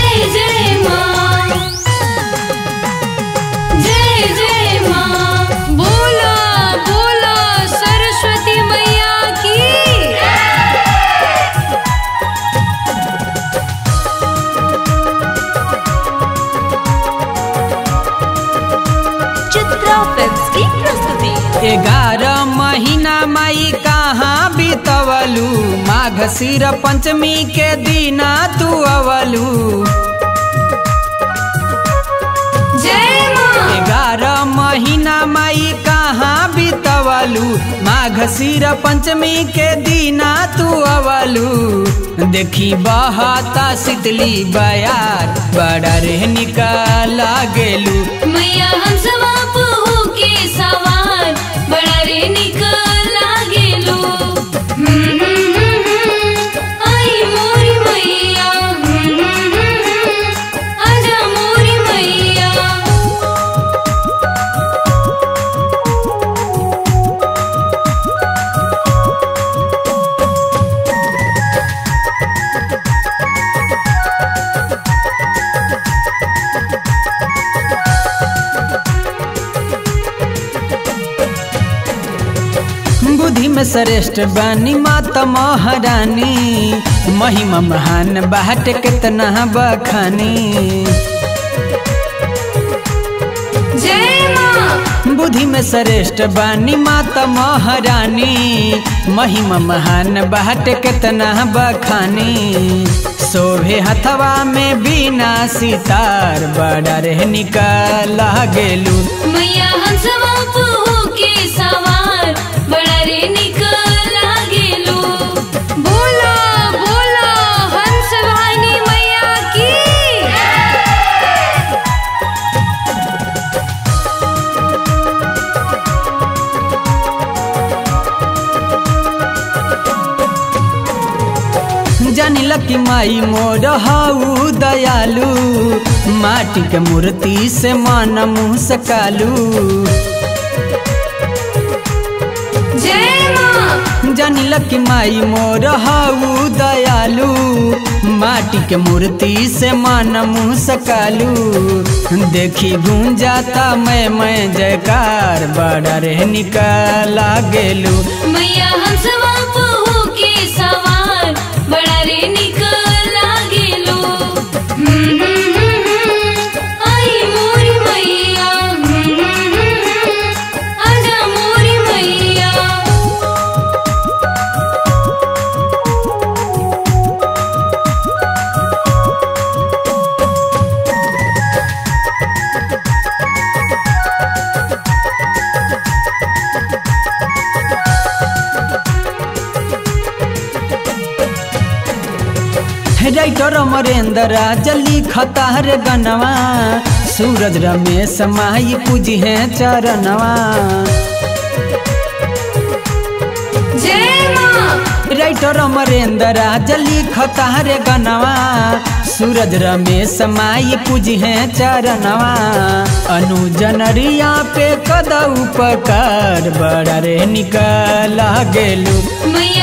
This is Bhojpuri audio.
जय जय माँ, जय जय माँ। बोला बोला सरस्वती मैया की। चित्रा फिल्म्स की प्रस्तुति। 11 महीना माई कहाँ बीतवलू, माघ शिर पंचमी के दीना तू अवलू। जय माँ। 11 महीना माई कहाँ बीतवलू, माघ शिर पंचमी के दीना तू अवलू। देखी बहता शीतली बयार, बड़ा रे निकाला गेलू। मैया हम सब हो के सवार, बड़ा रे निकला गेलो। आई मोरी मैया, आजा मोरी मैया। बुद्धि में श्रेष्ठ बानी माता महारानी, महिमा महान बाट कितना बखानी। जय माँ। बुद्धि में श्रेष्ठ बानी माता महारानी, महिमा महान बाट कितना बखानी। शोभे हथवा में बिना सितार, बड़ा रे निकाला गेलू। मैया हम सब हो के सवार, बड़ा रे निकला गेलो। बोला बोला हंस वाहिनी मैया की। जानिला कि माई मोर हाउ दयालु, माटी के मूर्ति से मन मुँह सकालू। जय माँ। जानिला कि माई मोर हाउ दयालु, माटी के मूर्ति से मन मुँह सकालू। देखी गूंजाता मैं जयकार, बड़ा रे निकाला गेलू। मैया हम सब हो के सवार, बड़ा रे निकला गेलो। आई मोरी मैया, आजा मोरी मैया। राइटर अमरेंद्र जल्दी खतार गनवा, सूरज रमेश माई पूजी है चरणवा। जय माँ। राइटर अमरेंद्र जल्दी खतार गनवा, सूरज रमेश माई पूजी है चरणवा। अनुजनरिया पे कद उपकार, बड़ा रे निकाला गेलू। मैया